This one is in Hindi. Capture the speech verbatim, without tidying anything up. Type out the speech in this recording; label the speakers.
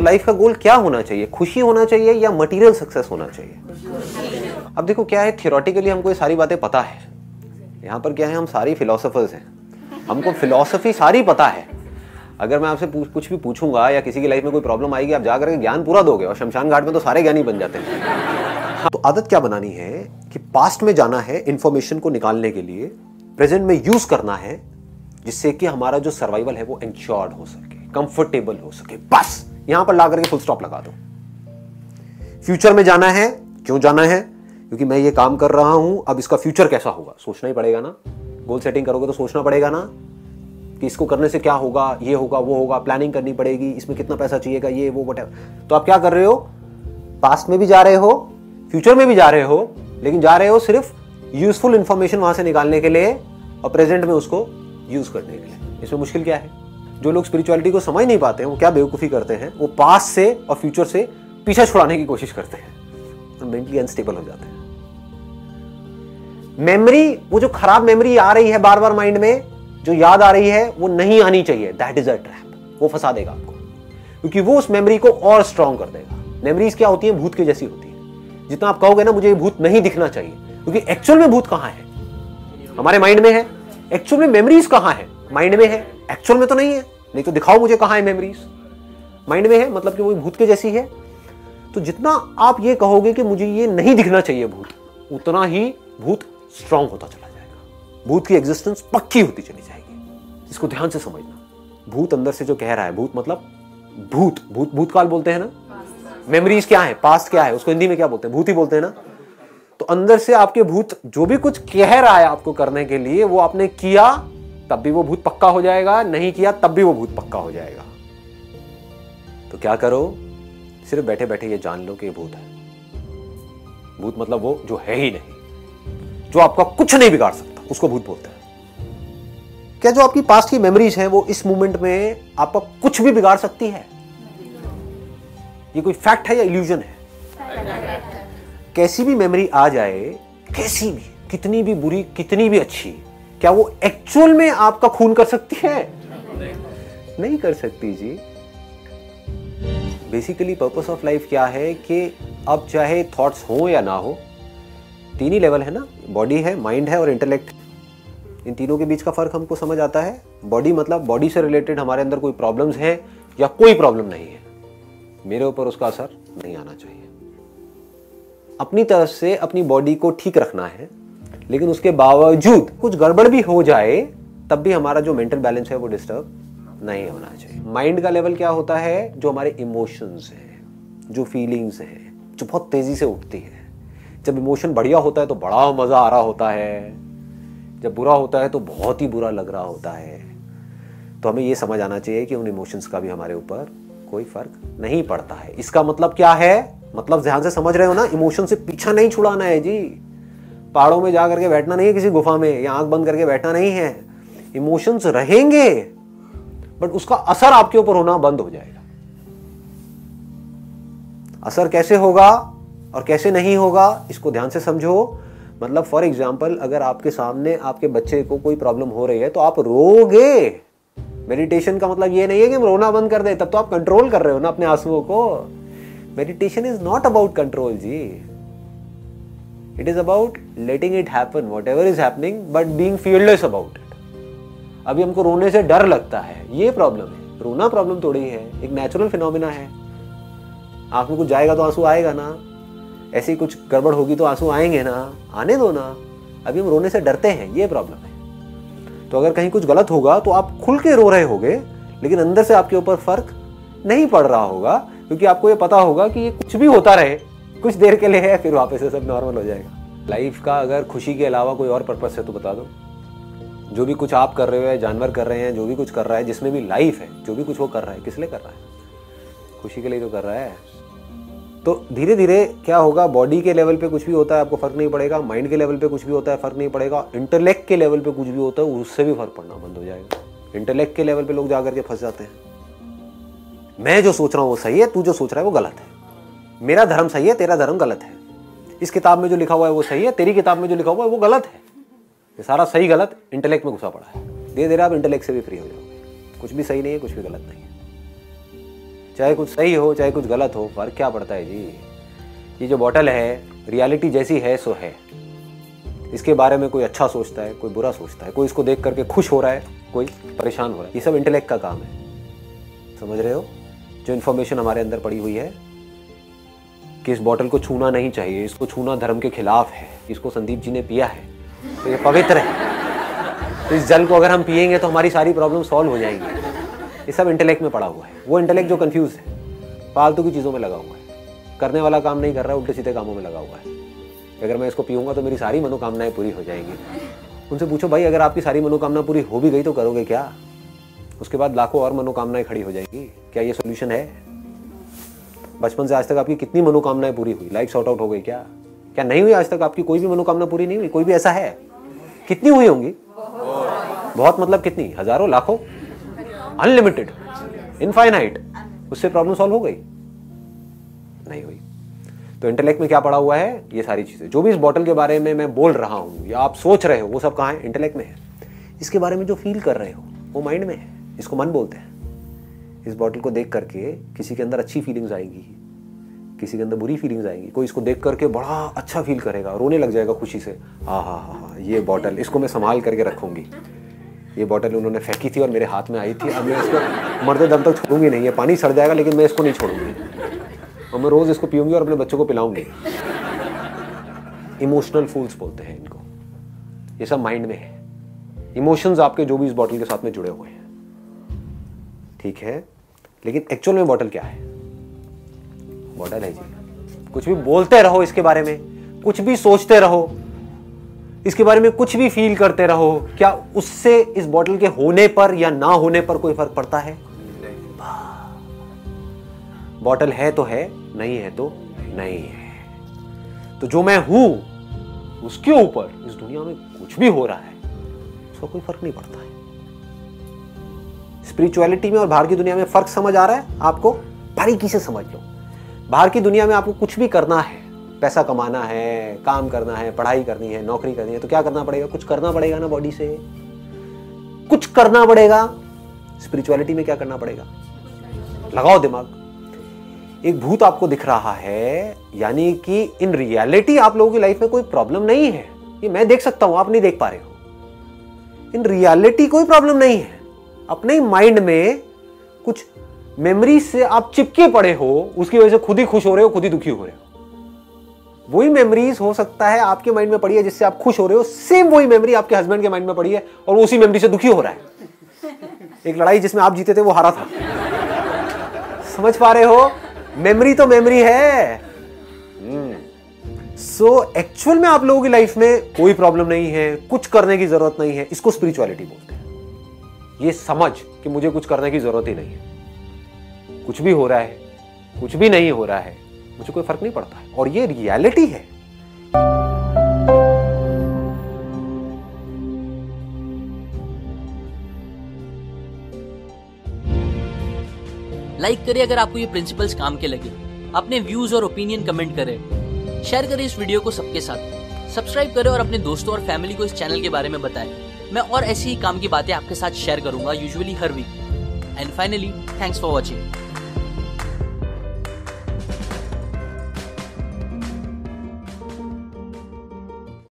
Speaker 1: तो लाइफ का गोल क्या होना चाहिए? खुशी होना चाहिए या मटेरियल सक्सेस होना चाहिए? अब देखो क्या है, थियोरेटिकली हमको ये सारी बातें पता है। यहाँ पर क्या है, हम सारी फिलोसोफर्स हैं, हमको फिलोसफी सारी पता है। अगर मैं आपसे कुछ भी पूछूंगा या किसी की लाइफ में कोई प्रॉब्लम आएगी, आप जाकर के ज्ञान पूरा दोगे, और शमशान घाट में तो सारे ज्ञानी बन जाते हैं। तो आदत क्या बनानी है कि पास्ट में जाना है इंफॉर्मेशन को निकालने के लिए, प्रेजेंट में यूज करना है, जिससे कि हमारा जो सर्वाइवल है वो इंश्योर्ड हो सके, कंफर्टेबल हो सके। बस यहां पर ला करके फुल स्टॉप लगा दो। फ्यूचर में जाना है, क्यों जाना है? क्योंकि मैं ये काम कर रहा हूं, अब इसका फ्यूचर कैसा होगा सोचना ही पड़ेगा ना। गोल सेटिंग करोगे तो सोचना पड़ेगा ना कि इसको करने से क्या होगा, ये होगा वो होगा, प्लानिंग करनी पड़ेगी, इसमें कितना पैसा चाहिएगा, ये वो व्हाटएवर। तो आप क्या कर रहे हो? पास्ट में भी जा रहे हो, फ्यूचर में भी जा रहे हो, लेकिन जा रहे हो सिर्फ यूजफुल इंफॉर्मेशन वहां से निकालने के लिए और प्रेजेंट में उसको यूज करने के लिए। इसमें मुश्किल क्या है? जो लोग स्पिरिचुअलिटी को समझ नहीं पाते हैं वो क्या बेवकूफी करते हैं, वो पास्ट से और फ्यूचर से पीछा छुड़ाने की कोशिश करते हैं और मेंटली अनस्टेबल हो जाते हैं। मेमोरी, वो जो खराब मेमोरी आ रही है बार बार माइंड में, जो याद आ रही है, वो नहीं आनी चाहिए। That is a trap. वो फंसा देगा आपको, क्योंकि वो उस मेमोरी को और स्ट्रॉन्ग कर देगा। मेमोरीज क्या होती है? भूत के जैसी होती है। जितना आप कहोगे ना मुझे ये भूत नहीं दिखना चाहिए, क्योंकि एक्चुअल में भूत कहां है? हमारे माइंड में है। एक्चुअल में मेमोरीज कहां है? माइंड में है। एक्चुअल में तो नहीं है। नहीं तो दिखाओ मुझे कहां है मेमोरीज। माइंड में है, मतलब कि वो भूत के जैसी है। तो जितना आप ये कहोगे कि मुझे ये नहीं दिखना चाहिए भूत, उतना ही भूत स्ट्रॉन्ग होता चला जाएगा। भूत की एग्जिस्टेंस पक्की होती चली जाएगी। इसको ध्यान से समझना। भूत अंदर से जो कह रहा है, भूत मतलब भूत, भूत भूतकाल बोलते हैं ना। मेमोरीज क्या है? पास्ट क्या है? उसको हिंदी में क्या बोलते हैं? भूत ही बोलते हैं ना। तो अंदर से आपके भूत जो भी कुछ कह रहा है आपको करने के लिए, वो आपने किया तब भी वो भूत पक्का हो जाएगा, नहीं किया तब भी वो भूत पक्का हो जाएगा। तो क्या करो? सिर्फ बैठे बैठे ये जान लो कि ये भूत है। भूत मतलब वो जो है ही नहीं, जो आपका कुछ नहीं बिगाड़ सकता, उसको भूत बोलते हैं। क्या जो आपकी पास्ट की मेमोरीज हैं वो इस मोमेंट में आपका कुछ भी बिगाड़ सकती है? ये कोई फैक्ट है या इल्यूजन है? कैसी भी मेमोरी आ जाए, कैसी भी, कितनी भी बुरी, कितनी भी अच्छी, क्या वो एक्चुअल में आपका खून कर सकती है? नहीं कर सकती जी। बेसिकली पर्पस ऑफ लाइफ क्या है कि अब चाहे थॉट्स हो या ना हो, तीन ही लेवल है ना, बॉडी है, माइंड है और इंटेलेक्ट। इन तीनों के बीच का फर्क हमको समझ आता है। बॉडी मतलब बॉडी से रिलेटेड हमारे अंदर कोई प्रॉब्लम्स है या कोई प्रॉब्लम नहीं है, मेरे ऊपर उसका असर नहीं आना चाहिए। अपनी तरफ से अपनी बॉडी को ठीक रखना है, लेकिन उसके बावजूद कुछ गड़बड़ भी हो जाए तब भी हमारा जो मेंटल बैलेंस है वो डिस्टर्ब नहीं होना चाहिए। माइंड का लेवल क्या होता है? जो हमारे इमोशंस हैं, जो फीलिंग्स हैं, जो बहुत तेजी से उठती है। जब इमोशन बढ़िया होता है तो बड़ा मजा आ रहा होता है, जब बुरा होता है तो बहुत ही बुरा लग रहा होता है। तो हमें ये समझ आना चाहिए कि उन इमोशंस का भी हमारे ऊपर कोई फर्क नहीं पड़ता है। इसका मतलब क्या है? मतलब ध्यान से समझ रहे हो ना, इमोशन से पीछा नहीं छुड़ाना है जी। पहाड़ों में जा करके बैठना नहीं है, किसी गुफा में या आंख बंद करके बैठना नहीं है। इमोशंस रहेंगे, बट उसका असर आपके ऊपर होना बंद हो जाएगा। असर कैसे होगा और कैसे नहीं होगा, इसको ध्यान से समझो। मतलब फॉर एग्जाम्पल, अगर आपके सामने आपके बच्चे को कोई प्रॉब्लम हो रही है तो आप रोगे। मेडिटेशन का मतलब ये नहीं है कि हम रोना बंद कर दे, तब तो आप कंट्रोल कर रहे हो ना अपने आंसुओं को। Meditation is not about control जी, it is about letting it happen whatever is happening, but being fearless about it. अभी हमको रोने से डर लगता है, ये प्रॉब्लम है। रोना प्रॉब्लम थोड़ी है, एक नेचुरल फिनोमिना है। आंख में कुछ जाएगा तो आंसू आएगा ना, ऐसी कुछ गड़बड़ होगी तो आंसू आएंगे ना, आने दो ना। अभी हम रोने से डरते हैं, ये प्रॉब्लम है। तो अगर कहीं कुछ गलत होगा तो आप खुल के रो रहे होगे, लेकिन अंदर से आपके ऊपर फर्क नहीं पड़ रहा होगा, क्योंकि आपको ये पता होगा कि ये कुछ भी होता रहे, कुछ देर के लिए है, फिर वापस से सब नॉर्मल हो जाएगा। लाइफ का अगर खुशी के अलावा कोई और पर्पस है तो बता दो। जो भी कुछ आप कर रहे हो या जानवर कर रहे हैं, जो भी कुछ कर रहा है, जिसमें भी लाइफ है, जो भी कुछ वो कर रहा है, किस लिए कर रहा है? खुशी के लिए तो कर रहा है। तो धीरे धीरे क्या होगा, बॉडी के लेवल पे कुछ भी होता है आपको फर्क नहीं पड़ेगा, माइंड के लेवल पे कुछ भी होता है फर्क नहीं पड़ेगा, इंटेलेक्ट के लेवल पे कुछ भी होता है उससे भी फर्क पड़ना बंद हो जाएगा। इंटेलेक्ट के लेवल पे लोग जाकर के फंस जाते हैं। मैं जो सोच रहा हूँ वो सही है, तू जो सोच रहा है वो गलत है। मेरा धर्म सही है, तेरा धर्म गलत है। इस किताब में जो लिखा हुआ है वो सही है, तेरी किताब में जो लिखा हुआ है वो गलत है। ये सारा सही गलत इंटेलेक्ट में घुसा पड़ा है। धीरे धीरे आप इंटेलेक्ट से भी फ्री हो जाओगे। कुछ भी सही नहीं है, कुछ भी गलत नहीं है। चाहे कुछ सही हो चाहे कुछ गलत हो, फर्क क्या पड़ता है जी। ये जो बॉटल है रियलिटी जैसी है सो है। इसके बारे में कोई अच्छा सोचता है, कोई बुरा सोचता है, कोई इसको देख करके खुश हो रहा है, कोई परेशान हो रहा है। ये सब इंटेलेक्ट का काम है, समझ रहे हो। जो इन्फॉर्मेशन हमारे अंदर पड़ी हुई है कि इस बॉटल को छूना नहीं चाहिए, इसको छूना धर्म के खिलाफ है, इसको संदीप जी ने पिया है तो ये पवित्र है, तो इस जल को अगर हम पिएंगे तो हमारी सारी प्रॉब्लम सॉल्व हो जाएंगी। ये सब इंटेलेक्ट में पड़ा हुआ है। वो इंटेलेक्ट जो कंफ्यूज है, फालतू की चीज़ों में लगा हुआ है, करने वाला काम नहीं कर रहा है, उल्टे सीधे कामों में लगा हुआ है। अगर मैं इसको पीऊँगा तो मेरी सारी मनोकामनाएं पूरी हो जाएंगी। उनसे पूछो भाई अगर आपकी सारी मनोकामना पूरी हो भी गई तो करोगे क्या? उसके बाद लाखों और मनोकामनाएं खड़ी हो जाएंगी। क्या ये सोल्यूशन है? बचपन से आज तक आपकी कितनी मनोकामनाएं पूरी हुई? लाइफ सॉर्ट आउट हो गई क्या? क्या नहीं हुई आज तक आपकी कोई भी मनोकामना पूरी नहीं हुई? कोई भी ऐसा है? कितनी हुई होंगी? बहुत मतलब कितनी? हजारों, लाखों, अनलिमिटेड, इनफाइनाइट। उससे प्रॉब्लम सॉल्व हो गई? नहीं हुई। तो इंटेलेक्ट में क्या पड़ा हुआ है? ये सारी चीजें जो भी इस बॉटल के बारे में मैं बोल रहा हूं या आप सोच रहे हो वो सब कहाँ है? इंटेलेक्ट में है। इसके बारे में जो फील कर रहे हो वो माइंड में है, इसको मन बोलते हैं। इस बॉटल को देख करके किसी के अंदर अच्छी फीलिंग्स आएंगी, किसी के अंदर बुरी फीलिंग्स आएंगी। कोई इसको देख करके बड़ा अच्छा फील करेगा, रोने लग जाएगा खुशी से, हाँ हाँ हाँ हाँ ये बॉटल, इसको मैं संभाल करके रखूंगी। ये बॉटल उन्होंने फेंकी थी और मेरे हाथ में आई थी, अब मैं इसको मरते दम तक छोड़ूंगी नहीं। ये पानी सड़ जाएगा लेकिन मैं इसको नहीं छोड़ूंगी और मैं रोज इसको पीऊंगी और अपने बच्चों को पिलाऊंगी। इमोशनल फूल्स बोलते हैं इनको। ये सब माइंड में है। इमोशंस आपके जो भी इस बॉटल के साथ में जुड़े हुए हैं, ठीक है। लेकिन एक्चुअल में बॉटल क्या है? बॉटल है जी, कुछ भी बोलते रहो इसके बारे में, कुछ भी सोचते रहो इसके बारे में, कुछ भी फील करते रहो, क्या उससे इस बॉटल के होने पर या ना होने पर कोई फर्क पड़ता है? बॉटल है तो है, नहीं है तो नहीं है। तो जो मैं हूं उसके ऊपर इस दुनिया में कुछ भी हो रहा है उसका कोई फर्क नहीं पड़ता है। स्पिरिचुअलिटी में और बाहर की दुनिया में फर्क समझ आ रहा है आपको? बारीकी से समझ लो। बाहर की दुनिया में आपको कुछ भी करना है, पैसा कमाना है, काम करना है, पढ़ाई करनी है, नौकरी करनी है, तो क्या करना पड़ेगा? कुछ करना पड़ेगा ना, बॉडी से कुछ करना पड़ेगा। स्पिरिचुअलिटी में क्या करना पड़ेगा? लगाओ दिमाग। एक भूत आपको दिख रहा है, यानी कि इन रियलिटी आप लोगों की लाइफ में कोई प्रॉब्लम नहीं है। ये मैं देख सकता हूं, आप नहीं देख पा रहे हो। इन रियलिटी कोई प्रॉब्लम नहीं है। अपने माइंड में कुछ मेमोरी से आप चिपके पड़े हो, उसकी वजह से खुद ही खुश हो रहे हो, खुद ही दुखी हो रहे हो। वही मेमोरीज हो सकता है आपके माइंड में पड़ी है जिससे आप खुश हो रहे हो, सेम वही मेमोरी आपके हस्बैंड के माइंड में पड़ी है और वो उसी मेमोरी से दुखी हो रहा है। एक लड़ाई जिसमें आप जीते थे वो हारा था। समझ पा रहे हो? मेमोरी तो मेमोरी है। सो एक्चुअल में आप लोगों की लाइफ में कोई प्रॉब्लम नहीं है, कुछ करने की जरूरत नहीं है। इसको स्पिरिचुअलिटी बोलते हैं। ये समझ कि मुझे कुछ करने की जरूरत ही नहीं है, कुछ भी हो रहा है, कुछ भी नहीं हो रहा है, मुझे कोई फर्क नहीं पड़ता है, और ये रियलिटी है।
Speaker 2: लाइक करें अगर आपको ये प्रिंसिपल्स काम के लगे, अपने व्यूज और ओपिनियन कमेंट करें, शेयर करें इस वीडियो को सबके साथ, सब्सक्राइब करें और अपने दोस्तों और फैमिली को इस चैनल के बारे में बताएं। मैं और ऐसी ही काम की बातें आपके साथ शेयर करूंगा, यूजुअली हर week. And finally, thanks for watching.